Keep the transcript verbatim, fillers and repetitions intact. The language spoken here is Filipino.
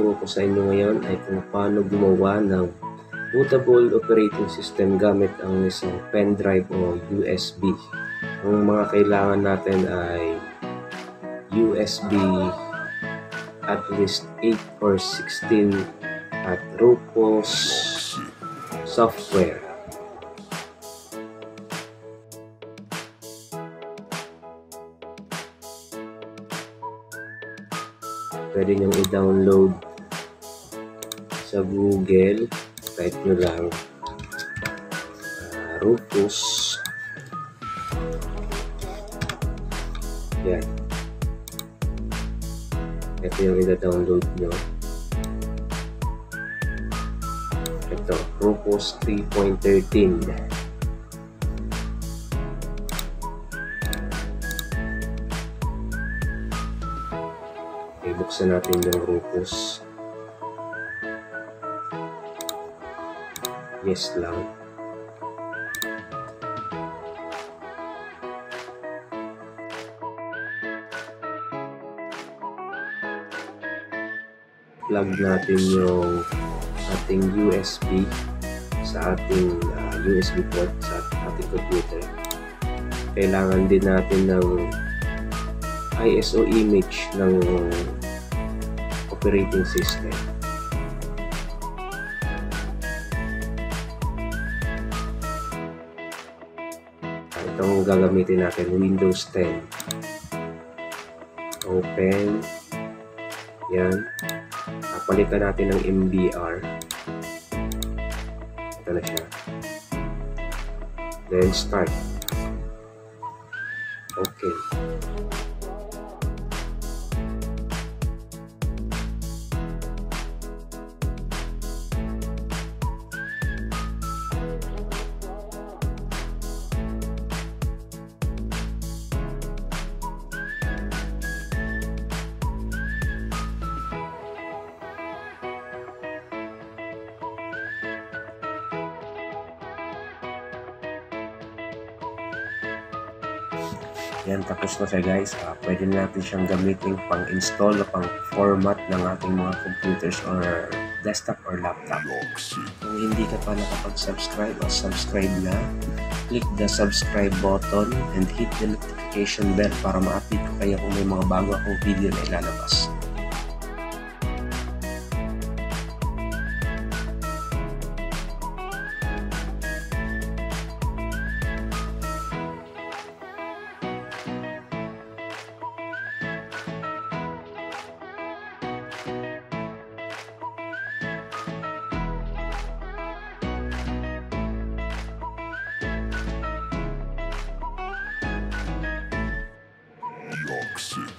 ituturo ko sa inyo ngayon ay kung paano gumawa ng bootable operating system gamit ang isang pen drive o U S B. Ang mga kailangan natin ay U S B at least eight or sixteen at Rufus software. Pwede nyo i-download sa Google, type nyo lang uh, Rufus. Yan. Ito yung i-download nyo. Ito, Rufus three point thirteen. Buksan natin yung Rufus. Yes lang. Plug natin yung ating U S B sa ating uh, U S B port sa ating computer. Kailangan din natin ng I S O image ng operating system. Itong gagamitin natin, Windows ten. Open. Yan. Palitan natin ng M B R. Ito na siya. Then start. Okay. Yan, tapos na siya guys. Uh, pwede natin siyang gamitin pang-install o pang-format ng ating mga computers or desktop or laptop. Kung hindi ka pa nakapag-subscribe o subscribe na, click the subscribe button and hit the notification bell para ma-update ko kayo kung may mga bago akong video na ilalabas. Toxic.